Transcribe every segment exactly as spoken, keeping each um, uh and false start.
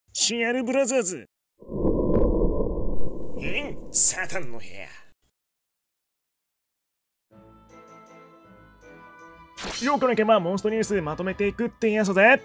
シュアルブラザーズ。えん、サタンの部屋。よくなければモンストニュースまとめていくってやつぜ。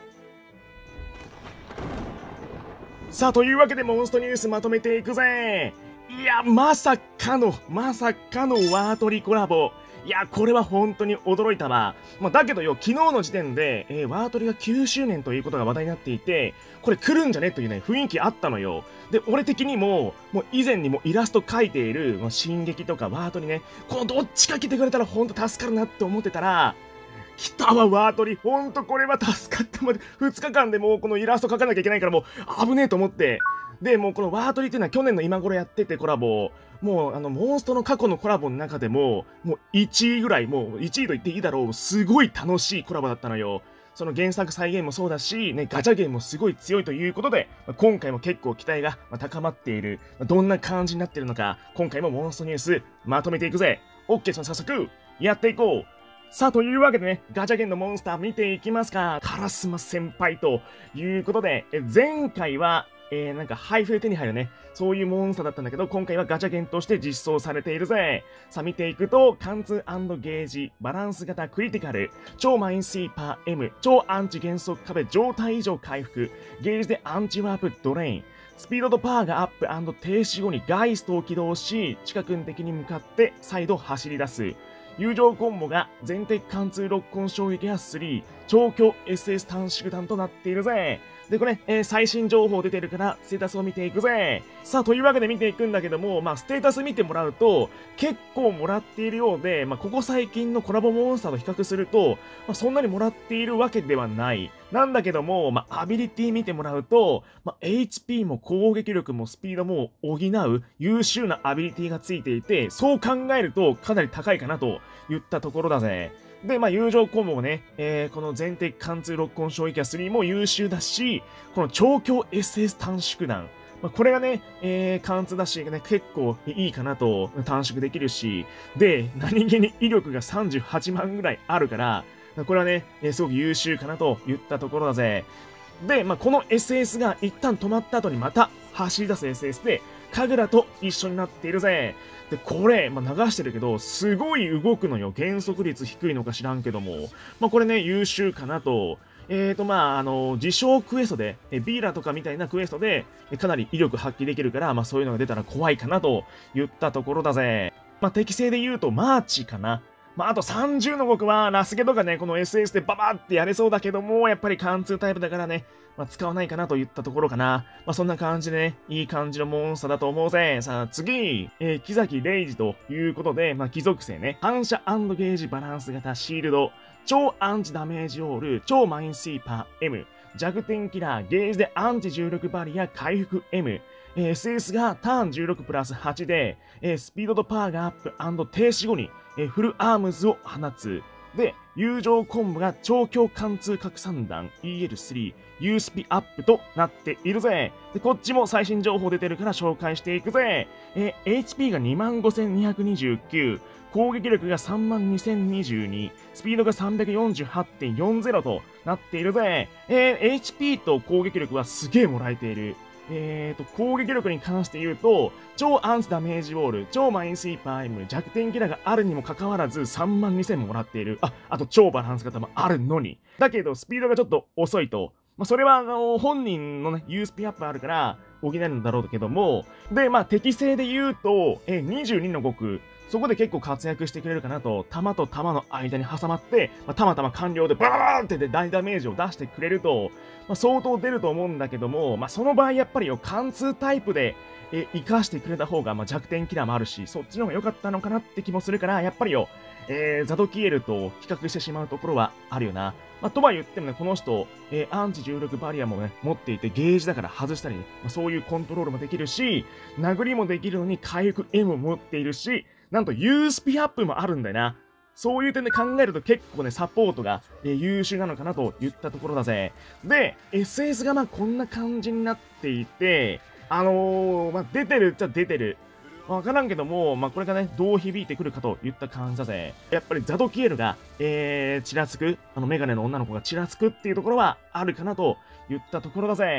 さあ、というわけでモンストニュースまとめていくぜ。いや、まさかの、まさかのワートリコラボ。いや、これは本当に驚いたわ。まあ、だけどよ、昨日の時点で、えー、ワートリがきゅうしゅうねんということが話題になっていて、これ来るんじゃねというね、雰囲気あったのよ。で、俺的にも、もう以前にもイラスト描いている、まあ、進撃とかワートリね、このどっちか来てくれたら本当助かるなって思ってたら、来たわ、ワートリ。ほんとこれは助かったまで。ふつかかんでもうこのイラスト描かなきゃいけないからもう危ねえと思って。で、もうこのワートリっていうのは去年の今頃やっててコラボ。もうあの、モンストの過去のコラボの中でも、もういちいぐらい、もういちいと言っていいだろう。すごい楽しいコラボだったのよ。その原作再現もそうだし、ね、ガチャゲーもすごい強いということで、今回も結構期待が高まっている。どんな感じになってるのか、今回もモンストニュースまとめていくぜ。OK、その早速、やっていこう。さあ、というわけでね、ガチャゲンのモンスター見ていきますか。カラスマ先輩ということで、え前回は、えー、なんか配布で手に入るね、そういうモンスターだったんだけど、今回はガチャゲンとして実装されているぜ。さあ、見ていくと、貫通&ゲージ、バランス型クリティカル、超マインスイーパー M、超アンチ減速壁状態以上回復、ゲージでアンチワープドレイン、スピードとパワーがアップ&停止後にガイストを起動し、近くの敵に向かって再度走り出す。友情コンボが全敵貫通ロックオン衝撃がスリー、超強 エスエス 短縮弾となっているぜ。で、これ、えー、最新情報出てるから、ステータスを見ていくぜ。さあ、というわけで見ていくんだけども、まあ、ステータス見てもらうと、結構もらっているようで、まあ、ここ最近のコラボモンスターと比較すると、まあ、そんなにもらっているわけではない。なんだけども、まあ、アビリティ見てもらうと、まあ、エイチピー も攻撃力もスピードも補う優秀なアビリティがついていて、そう考えるとかなり高いかなと言ったところだぜ。で、まあ、友情コンボもね、えー、この全敵貫通ロックオン衝撃がスリーも優秀だし、この超強 エスエス 短縮弾。まあ、これがね、えー、貫通だし、ね、結構いいかなと短縮できるし、で、何気に威力がさんじゅうはちまんぐらいあるから、これはね、えー、すごく優秀かなと言ったところだぜ。で、まあ、この エスエス が一旦止まった後にまた走り出す エスエス で、神楽と一緒になっているぜ。で、これ、まあ、流してるけど、すごい動くのよ。減速率低いのか知らんけども。まあ、これね、優秀かなと。えーと、まあ、あの、自称クエストで、えビーラとかみたいなクエストで、かなり威力発揮できるから、まあ、そういうのが出たら怖いかなと言ったところだぜ。まあ、適正で言うと、マーチかな。まあ、あとさんじゅうの極は、ラスケとかね、この エスエス でババーってやれそうだけども、やっぱり貫通タイプだからね、まあ、使わないかなと言ったところかな。まあ、そんな感じでね、いい感じのモンスターだと思うぜ。さあ、次、えー、木崎レイジということで、まあ、貴族性ね、反射&ゲージバランス型シールド、超アンチダメージオール、超マインスイーパー M、弱点キラー、ゲージでアンチじゅうろくバリア回復 M、エスエス がターンじゅうろくプラスはちで、えー、スピードとパワーがアップ&停止後に、えー、フルアームズを放つ。で、友情コンボが超強貫通拡散弾 イーエルスリー、ユースピアップとなっているぜ。で、こっちも最新情報出てるから紹介していくぜ。えー、エイチピー が にまんごせんにひゃくにじゅうきゅう、攻撃力が さんまんにせんにじゅうに、スピードが さんびゃくよんじゅうはちてんよんぜろ となっているぜ。えー、エイチピー と攻撃力はすげえもらえている。えーと、攻撃力に関して言うと、超アンチダメージウォール、超マインスイーパー M、弱点キラがあるにもかかわらずさんまんにせんももらっている。あ、あと超バランス型もあるのに。だけど、スピードがちょっと遅いと。まあ、それは、あの、本人のね、ユースピアップあるから、補えるんだろうけども、で、まあ、適正で言うと、え、にじゅうにの極、そこで結構活躍してくれるかなと、弾と弾の間に挟まって、まあ、たまたま完了でバーンって大ダメージを出してくれると、まあ、相当出ると思うんだけども、まあ、その場合やっぱりよ、貫通タイプで、え、活かしてくれた方が、まあ、弱点キラーもあるし、そっちの方が良かったのかなって気もするから、やっぱりよ、えー、ザドキエルと比較してしまうところはあるよな。まあ、とは言ってもね、この人、えー、アンチじゅうろくバリアもね、持っていて、ゲージだから外したりね、まあ、そういうコントロールもできるし、殴りもできるのに回復 M も持っているし、なんとユースピアップもあるんだよな。そういう点で考えると結構ね、サポートが、えー、優秀なのかなと言ったところだぜ。で、エスエス がまあこんな感じになっていて、あのー、まあ出てるっちゃ出てる。わからんけども、まあ、これがね、どう響いてくるかといった感じだぜ。やっぱりザドキエルが、えー、ちらつく、あのメガネの女の子がちらつくっていうところはあるかなと言ったところだぜ。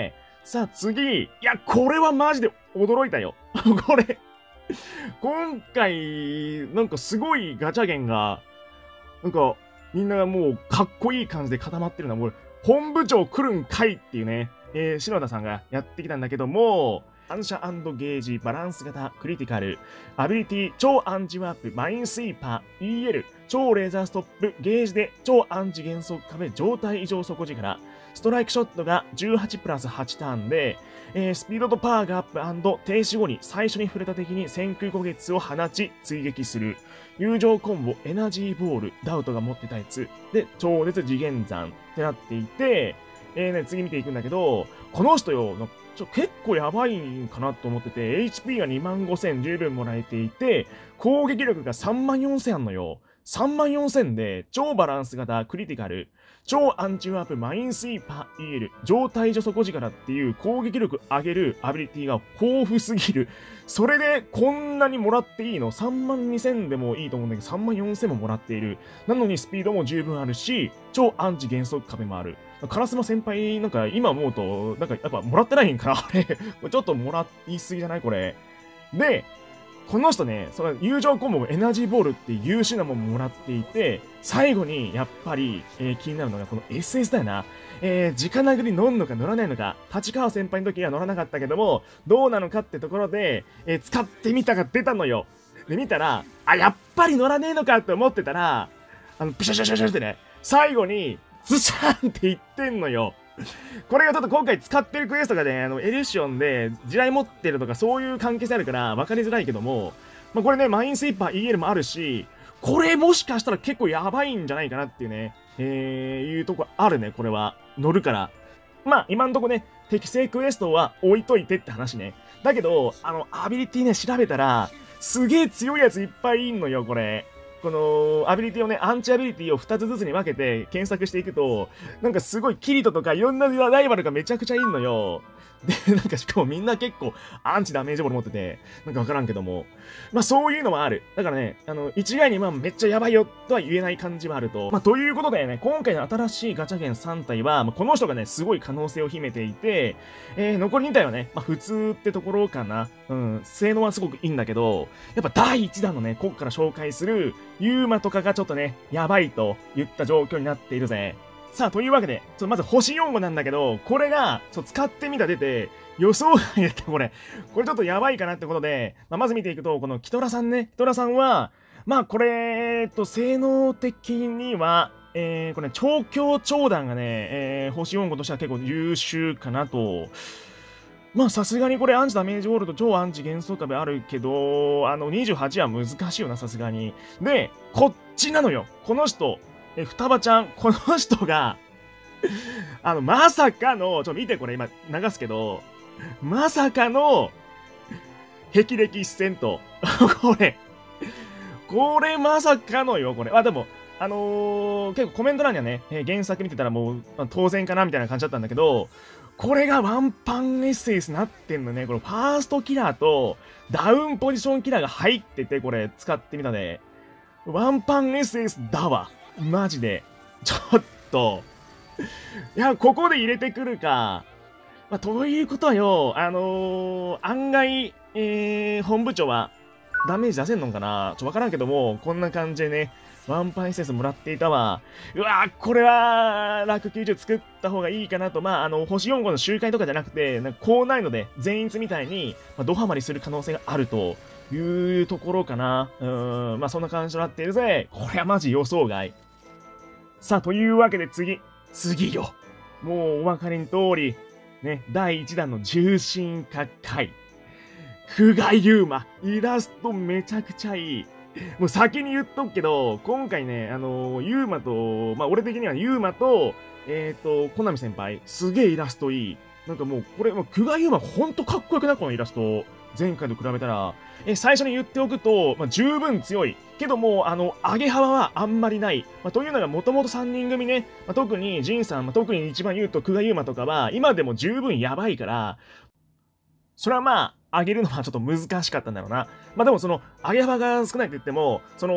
さあ次、いや、これはマジで驚いたよ。これ、今回、なんかすごいガチャゲンが、なんか、みんなもうかっこいい感じで固まってるな。もう、本部長来るんかいっていうね、えー、篠田さんがやってきたんだけども、反射&ゲージ、バランス型、クリティカル、アビリティ、超アンチワープ、マインスイーパー、イーエル、超レーザーストップ、ゲージで超アンチ減速壁、状態異常底力、ストライクショットがじゅうはちプラスはちターンで、えー、スピードとパワーがアップ&停止後に最初に触れた敵に先空虎月を放ち追撃する。友情コンボ、エナジーボール、ダウトが持ってたやつ。で、超絶次元山ってなっていて、えーね、次見ていくんだけど、この人よ、ちょ結構やばいんかなと思ってて、エイチピー がにまんごせん十分もらえていて、攻撃力がさんまんよんせんあんのよ。さんまんよんせんで、超バランス型クリティカル、超アンチワープマインスイーパー イーエル、状態除底力っていう攻撃力上げるアビリティが豊富すぎる。それでこんなにもらっていいの ?さんまんにせんでもいいと思うんだけど、さんまんよんせんももらっている。なのにスピードも十分あるし、超アンチ減速壁もある。カラスマ先輩、なんか今思うと、なんかやっぱもらってないんかなあれ。ちょっともらいすぎじゃないこれ。で、この人ね、その友情コンボもエナジーボールっていう優秀なものももらっていて、最後にやっぱり、えー、気になるのがこの エスエス だよな。えー、直殴り乗んのか乗らないのか、立川先輩の時は乗らなかったけども、どうなのかってところで、えー、使ってみたが出たのよ。で、見たら、あ、やっぱり乗らねえのかって思ってたら、あの、ピシャシャシャシャってね、最後に、ズシャンって言ってんのよ。これがちょっと今回使ってるクエストがね、あの、エリューションで地雷持ってるとかそういう関係性あるから分かりづらいけども、まあ、これね、マインスイーパー イーエル もあるし、これもしかしたら結構やばいんじゃないかなっていうね、えー、いうとこあるね、これは。乗るから。まあ、今んとこね、適正クエストは置いといてって話ね。だけど、あの、アビリティね、調べたら、すげえ強いやついっぱいいんのよ、これ。この、アビリティをね、アンチアビリティをふたつずつに分けて検索していくと、なんかすごいキリトとかいろんなライバルがめちゃくちゃいんのよ。で、なんかしかもみんな結構アンチダメージボール持ってて、なんかわからんけども。まあそういうのもある。だからね、あの、一概にまあめっちゃやばいよとは言えない感じはあると。まあということでね、今回の新しいガチャゲンさん体は、まあ、この人がね、すごい可能性を秘めていて、えー、残りに体はね、まあ普通ってところかな。うん、性能はすごくいいんだけど、やっぱだいいちだんのね、ここから紹介する、ユーマとかがちょっとね、やばいといった状況になっているぜ。さあ、というわけで、ちょっとまず星よん号なんだけど、これが、ちょっと使ってみた出て、予想外だった、これ。これちょっとやばいかなってことで、まあ、まず見ていくと、このキトラさんね。キトラさんは、まあ、これ、えっと、性能的には、えー、これ、ね、超強長弾がね、えー、星よん号としては結構優秀かなと。まあ、さすがにこれ、アンチダメージウォールと超アンチ幻想壁あるけど、あの、にじゅうはちは難しいよな、さすがに。で、こっちなのよ。この人。え、双葉ちゃん、この人が、あの、まさかの、ちょ、見てこれ今流すけど、まさかの、霹靂一戦と。これ、これまさかのよ、これ。あ、でも、あのー、結構コメント欄にはね、えー、原作見てたらもう、まあ、当然かなみたいな感じだったんだけど、これがワンパン エスエス なってんのね。これ、ファーストキラーと、ダウンポジションキラーが入ってて、これ、使ってみたで、ワンパン エスエス だわ。マジで。ちょっと。いや、ここで入れてくるか。まあ、ということはよ、あのー、案外、えー、本部長は、ダメージ出せんのかなちょ、わからんけども、こんな感じでね、ワンパンエスエスもらっていたわ。うわー、これは、ラクきゅうじゅう作った方がいいかなと。まあ、あの、星よん号の周回とかじゃなくて、なんか高難易度で、全員みたいに、まあ、ドハマりする可能性があるというところかな。うーん、まあ、そんな感じとなっているぜ。これはマジ予想外。さあ、というわけで次。次よ。もうお分かりの通り、ね、だいいちだんの重心化回。久我優馬。イラストめちゃくちゃいい。もう先に言っとくけど、今回ね、あのー、優馬と、まあ、俺的には優馬と、えっと、コナミ先輩、すげえイラストいい。なんかもう、これ、もう久我優馬ほんとかっこよくない？このイラスト。前回と比べたら。え、最初に言っておくと、まあ、十分強い。けども、あの、上げ幅はあんまりない。まあ、というのが、もともとさんにん組ね、まあ、特に、ジンさん、まあ、特に一番言うと、久我優馬とかは、今でも十分やばいから、それはまあ、上げるのはちょっと難しかったんだろうな。まあでもその、上げ幅が少ないって言っても、その、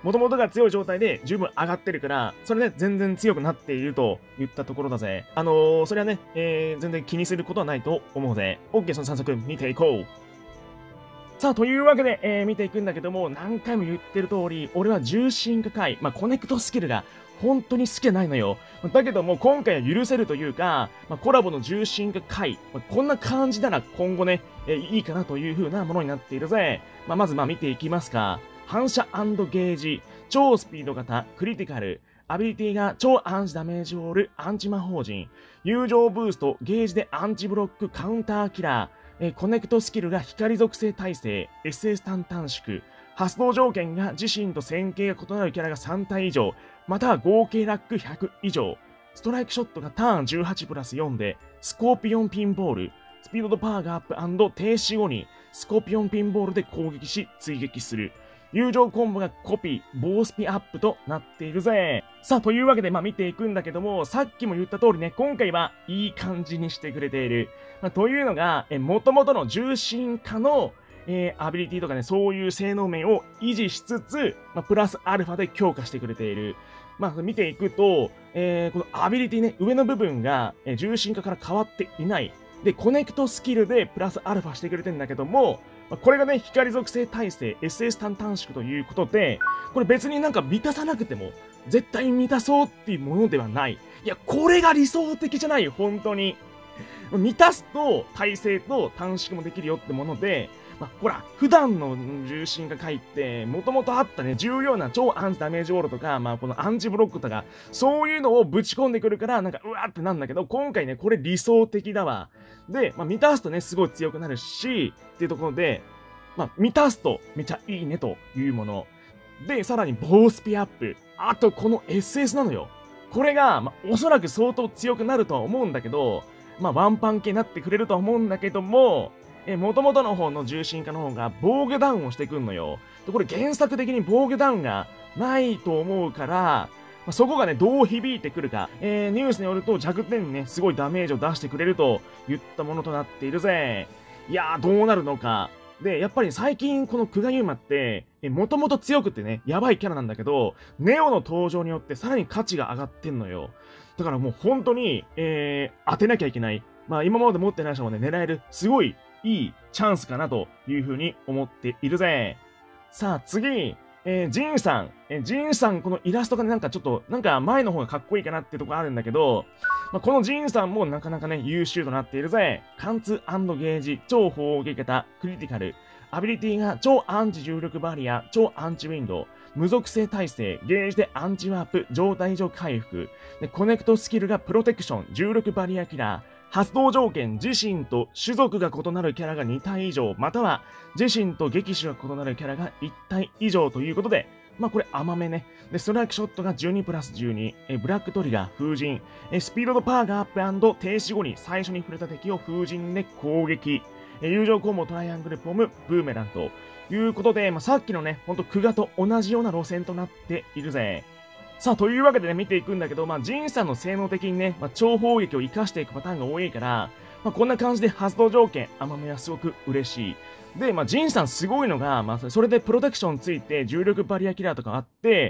元々が強い状態で十分上がってるから、それね、全然強くなっていると言ったところだぜ。あのー、それはね、えー、全然気にすることはないと思うぜ。OK、その早速見ていこう。さあ、というわけで、えー、見ていくんだけども、何回も言ってる通り、俺は重心化回、まあ、コネクトスキルが本当に好きじゃないのよ。だけども、今回は許せるというか、まあ、コラボの重心化回、まあ、こんな感じなら今後ね、えー、いいかなという風なものになっているぜ。まあ、まずまあ見ていきますか。反射&ゲージ、超スピード型、クリティカル、アビリティが超アンチダメージウォール、アンチ魔法陣、友情ブースト、ゲージでアンチブロック、カウンターキラー、えー、コネクトスキルが光属性耐性、エスエス 単短縮、発動条件が自身と線形が異なるキャラがさん体以上、または合計ラックひゃく以上、ストライクショットがターンじゅうはちプラスよんで、スコーピオンピンボール、スピードとパワーがアップ&停止後に、スコーピオンピンボールで攻撃し、追撃する。友情コンボがコピー、棒スピアップとなっているぜ。さあ、というわけで、まあ見ていくんだけども、さっきも言った通りね、今回はいい感じにしてくれている。まあ、というのが、え、元々の重心化の、えー、アビリティとかね、そういう性能面を維持しつつ、まあ、プラスアルファで強化してくれている。まあ、見ていくと、えー、このアビリティね、上の部分が、えー、重心化から変わっていない。で、コネクトスキルでプラスアルファしてくれてんだけども、これがね、光属性耐性 エスエス 単短縮ということで、これ別になんか満たさなくても、絶対満たそうっていうものではない。いや、これが理想的じゃないよ、本当に。満たすと耐性と短縮もできるよってもので、まあ、ほら、普段の重心が書いて、もともとあったね、重要な超アンチダメージウォールとか、まあ、このアンチブロックとか、そういうのをぶち込んでくるから、なんか、うわーってなんだけど、今回ね、これ理想的だわ。で、まあ、満たすとね、すごい強くなるし、っていうところで、まあ、満たすとめちゃいいねというもの。で、さらに棒スピアップ。あと、この エスエス なのよ。これが、まあ、おそらく相当強くなるとは思うんだけど、まあ、ワンパン系になってくれるとは思うんだけども、え、元々の方の重心化の方が防御ダウンをしてくんのよ。で、これ原作的に防御ダウンがないと思うから、まあ、そこがね、どう響いてくるか。えー、ニュースによると弱点にね、すごいダメージを出してくれると言ったものとなっているぜ。いやー、どうなるのか。で、やっぱり最近このクガユーマって、え、もともと強くてね、やばいキャラなんだけど、ネオの登場によってさらに価値が上がってんのよ。だからもう本当に、えー、当てなきゃいけない。まあ今まで持ってない人もね、狙える、すごいいいチャンスかなというふうに思っているぜ。さあ次、えー、ジンさん。えー、ジンさん、このイラストがね、なんかちょっと、なんか前の方がかっこいいかなっていうところあるんだけど、まあ、このジンさんもなかなかね、優秀となっているぜ。貫通&ゲージ、超砲撃型、クリティカル。アビリティが超アンチ重力バリア、超アンチウィンドウ、無属性耐性、ゲージでアンチワープ、状態上回復。で、コネクトスキルがプロテクション、重力バリアキラー。発動条件、自身と種族が異なるキャラがに体以上、または自身と撃種が異なるキャラがいち体以上ということで、まあこれ甘めね。で、ストライクショットがじゅうにプラスじゅうに、えブラックトリガー、風神、えスピードとパワーがアップ&停止後に最初に触れた敵を風神で攻撃、え友情コンボトライアングルポム、ブーメランということで、まあ、さっきのね、ほんとクガと同じような路線となっているぜ。さあ、というわけでね、見ていくんだけど、まあ、ジンさんの性能的にね、まあ、超砲撃を活かしていくパターンが多いから、まあ、こんな感じで発動条件、甘めはすごく嬉しい。で、まあ、ジンさんすごいのが、まあ、それでプロテクションついて、重力バリアキラーとかあって、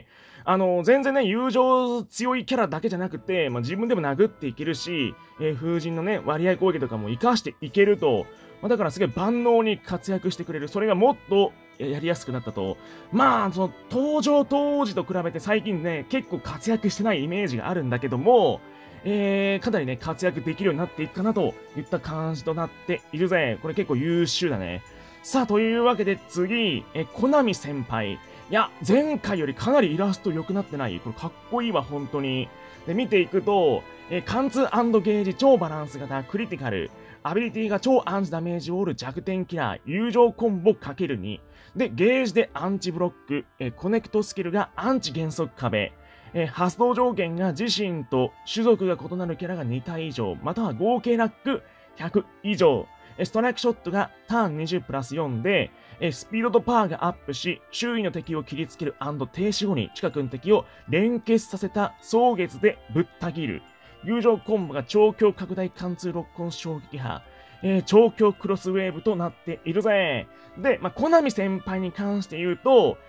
あの、全然ね、友情強いキャラだけじゃなくて、まあ、自分でも殴っていけるし、えー、風神のね、割合攻撃とかも活かしていけると、まあ、だからすごい万能に活躍してくれる。それがもっと、やりやすくなったと。まあ、その、登場当時と比べて最近ね、結構活躍してないイメージがあるんだけども、えー、かなりね、活躍できるようになっていくかなといった感じとなっているぜ。これ結構優秀だね。さあ、というわけで次、え、コナミ先輩。いや、前回よりかなりイラスト良くなってない？これかっこいいわ、本当に。で、見ていくと、え、貫通&ゲージ超バランス型クリティカル。アビリティが超アンチダメージウォール弱点キラー、友情コンボ かけるに。で、ゲージでアンチブロック、えコネクトスキルがアンチ減速壁。え発動条件が自身と種族が異なるキャラがに体以上、または合計ラックひゃく以上。ストライクショットがターンにじゅうプラスよんで、スピードとパワーがアップし、周囲の敵を切りつける&停止後に近くの敵を連結させた双月でぶった切る。友情コンボが超強拡大貫通ロックオン衝撃波。えー、超強クロスウェーブとなっているぜ。で、まあ、コナミ先輩に関して言うと、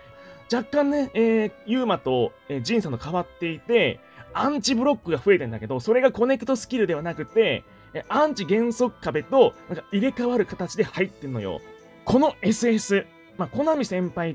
若干ね、えー、ユーマと、えー、ジンさんと変わっていて、アンチブロックが増えてんだけど、それがコネクトスキルではなくて、えー、アンチ減速壁と、なんか入れ替わる形で入ってんのよ。この エスエス、まあ、コナミ先輩って、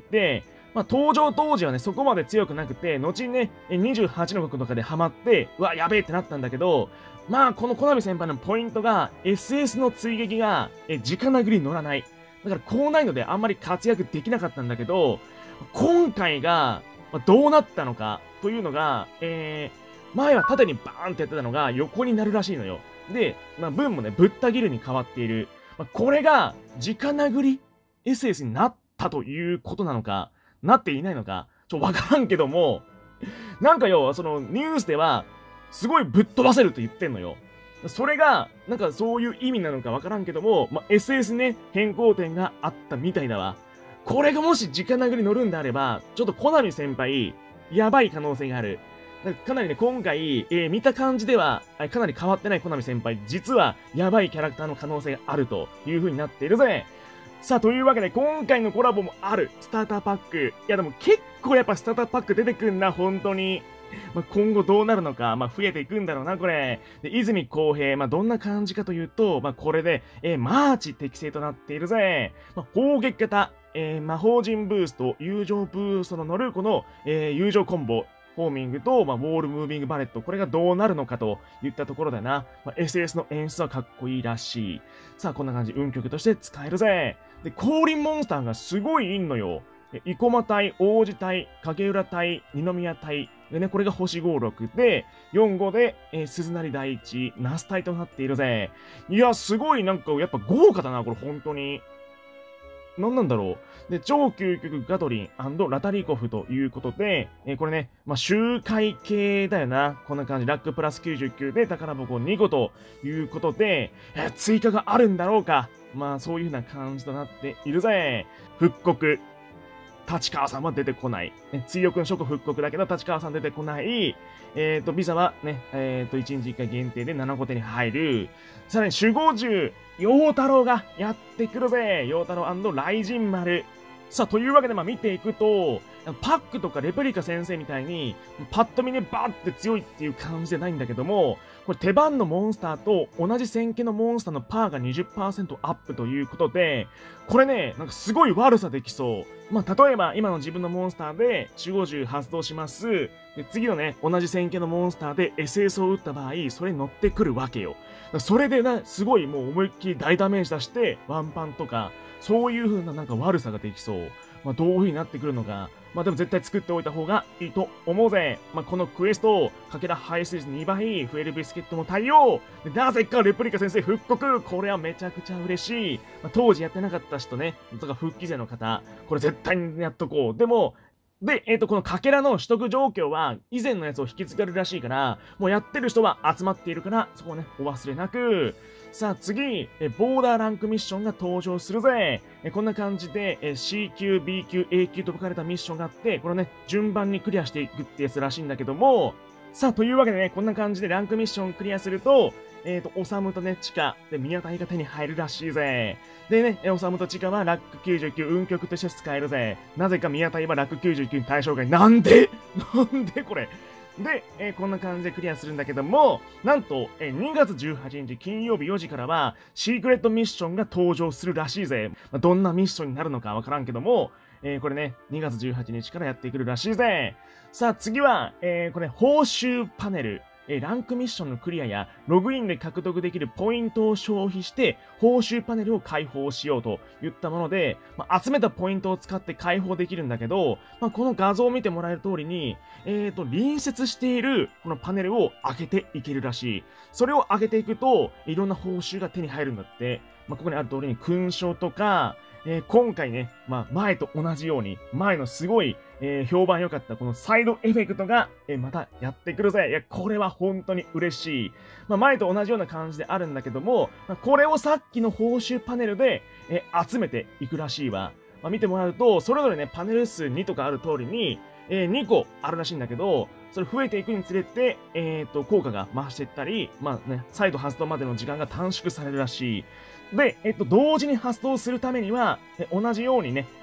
まあ、登場当時はね、そこまで強くなくて、後にね、にじゅうはちの国とかでハマって、うわ、やべえってなったんだけど、まあ、このコナミ先輩のポイントが、エスエス の追撃が、え、直殴り乗らない。だから、高難易度であんまり活躍できなかったんだけど、今回が、まあ、どうなったのか、というのが、えー、前は縦にバーンってやってたのが、横になるらしいのよ。で、まあ、分もね、ぶった切るに変わっている。まあ、これが、直殴り エスエス になったということなのか、なっていないのか、ちょ、わからんけども、なんかよ、そのニュースでは、すごいぶっ飛ばせると言ってんのよ。それが、なんかそういう意味なのかわからんけども、まあ、エスエス ね、変更点があったみたいだわ。これがもし直殴り乗るんであれば、ちょっとコナミ先輩、やばい可能性がある。かなりね、今回、えー、見た感じでは、かなり変わってないコナミ先輩、実は、やばいキャラクターの可能性があるという風になっているぜ。さあ、というわけで、今回のコラボもある、スターターパック。いや、でも結構やっぱスターターパック出てくんな、本当に。まあ、今後どうなるのか、まあ、増えていくんだろうな、これ。で、泉公平、まあ、どんな感じかというと、まあ、これで、えー、マーチ適正となっているぜ。まあ、砲撃型、えー、魔法陣ブースト、友情ブーストの乗るこの、えー、友情コンボ。ホーミングと、まあ、ウォールムービングバレット、これがどうなるのかといったところだな。まあ、エスエス の演出はかっこいいらしい。さあ、こんな感じ、運曲として使えるぜ。で、降臨モンスターがすごいいんのよ。生駒隊、王子隊、影浦隊、二宮隊。でね、これが星ごろくで、よんごで、えー、鈴なり第一、ナス隊となっているぜ。いや、すごいなんか、やっぱ豪華だな、これ本当に。何なんだろう。で、超究極ガトリンラタリコフということで、えー、これね、まあ、周回系だよな。こんな感じ。ラックプラスきゅうじゅうきゅうで宝箱にこということで、えー、追加があるんだろうか。まあ、そういう風な感じとなっているぜ。復刻。立川さんは出てこない。ね、追憶の諸国復刻だけど、立川さん出てこない。えっ、ー、と、ビザはね、えっ、ー、と、いちにちいっかい限定でななこ手に入る。さらに、守護獣、陽太郎がやってくるぜ。陽太郎雷神丸。さあ、というわけで、まあ見ていくと、パックとかレプリカ先生みたいに、パッと見ね、バーって強いっていう感じじゃないんだけども、これ手番のモンスターと同じ戦家のモンスターのパーが にじゅっパーセント アップということで、これね、なんかすごい悪さできそう。まあ、例えば今の自分のモンスターで守護獣発動します。で、次のね、同じ戦家のモンスターで エスエス を打った場合、それに乗ってくるわけよ。それでな、すごいもう思いっきり大ダメージ出して、ワンパンとか、そういう風ななんか悪さができそう。まあ、どういう風になってくるのか。まあでも絶対作っておいた方がいいと思うぜ。まあこのクエスト、かけら排出率にばい、増えるビスケットも対応。でなぜかレプリカ先生復刻。これはめちゃくちゃ嬉しい。まあ、当時やってなかった人ね、とか復帰勢の方、これ絶対にやっとこう。でも、で、えっ、ー、と、このかけらの取得状況は、以前のやつを引き継がれるらしいから、もうやってる人は集まっているから、そこをね、お忘れなく。さあ次、えボーダーランクミッションが登場するぜ。えこんな感じでえ シー 級、ビー 級、エー 級と分かれたミッションがあって、これをね、順番にクリアしていくってやつらしいんだけども、さあ、というわけでね、こんな感じでランクミッションクリアすると、えっ、ー、と、オサムとね、チカ、で、宮田が手に入るらしいぜ。でね、オサムとチカはラックきゅうじゅうきゅう、運曲として使えるぜ。なぜか宮田はラックきゅうじゅうきゅうに対象外。なんでなんでこれで、えー、こんな感じでクリアするんだけども、なんと、えー、にがつじゅうはちにち金曜日よじからは、シークレットミッションが登場するらしいぜ。まあ、どんなミッションになるのかわからんけども、えー、これね、にがつじゅうはちにちからやってくるらしいぜ。さあ次は、えー、これ、報酬パネル。えー、ランクミッションのクリアや、ログインで獲得できるポイントを消費して、報酬パネルを開放しようといったもので、まあ、集めたポイントを使って開放できるんだけど、まあ、この画像を見てもらえる通りに、えーと、隣接しているこのパネルを開けていけるらしい。それを開けていくと、いろんな報酬が手に入るんだって。まあ、ここにある通りに勲章とか、えー、今回ね、まあ、前と同じように、前のすごい、えー、評判良かったこのサイドエフェクトが、えー、またやってくるぜ。いや、これは本当に嬉しい。まあ、前と同じような感じであるんだけども、まあ、これをさっきの報酬パネルで、えー、集めていくらしいわ。まあ、見てもらうと、それぞれね、パネル数にとかある通りに、えー、にこあるらしいんだけど、それ増えていくにつれて、えっと、効果が増していったり、まあね、再度発動までの時間が短縮されるらしい。で、えっと、同時に発動するためには、同じようにね、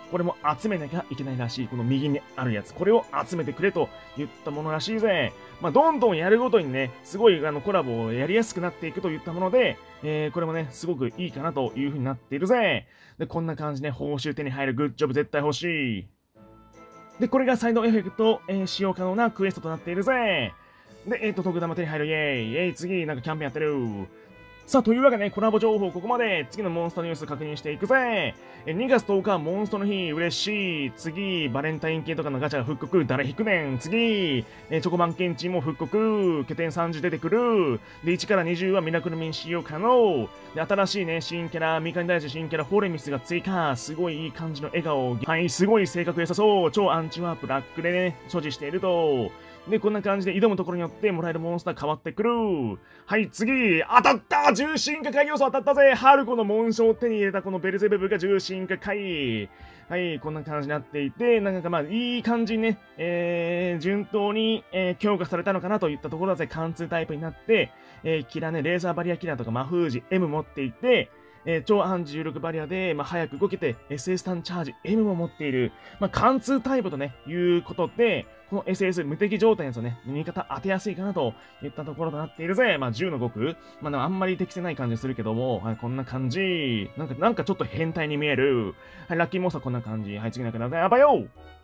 これも集めなきゃいけないらしい。この右にあるやつ。これを集めてくれと言ったものらしいぜ。まあ、どんどんやるごとにね、すごいあのコラボをやりやすくなっていくといったもので、えー、これもね、すごくいいかなという風になっているぜ。で、こんな感じで報酬手に入るグッジョブ絶対欲しい。で、これがサイドエフェクト、えー、使用可能なクエストとなっているぜ。で、えっ、ー、と、特玉手に入る。イェーイ。イェイ、次、なんかキャンペーンやってる。さあ、というわけで、ね、コラボ情報ここまで。次のモンストニュース確認していくぜ。えにがつとおか、モンストの日、嬉しい。次、バレンタイン系とかのガチャが復刻、誰引くねん。次、えチョコマンケンチンも復刻、拠点さんじゅう出てくる。で、いちからにじゅうはミラクルミン使用可能。で、新しいね、新キャラ、ミカニ大臣新キャラ、フォレミスが追加。すごいいい感じの笑顔。はい、すごい性格良さそう。超アンチワープ、ラックでね、所持していると。で、こんな感じで挑むところによってもらえるモンスター変わってくる。はい、次、当たった重心化回要素当たったぜ。ハルコの紋章を手に入れたこのベルゼブブが重心化回。はい、こんな感じになっていて、なんかまあ、いい感じにね、えー、順当に、えー、強化されたのかなといったところだぜ。貫通タイプになって、えー、キラね、レーザーバリアキラーとか魔封じ M 持っていて、えー、超暗示重力バリアで、まあ、早く動けて エスエス タンチャージ M も持っている。まあ、貫通タイプとね、いうことで、この エスエス 無敵状態のやつをね、味方当てやすいかなといったところとなっているぜ。まあ、じゅうのごく。まあ、あんまり適せない感じするけども、はい、こんな感じ。なんか、なんかちょっと変態に見える。はい、ラッキーモンスターこんな感じ。はい、次なんかなんだ、やばいよ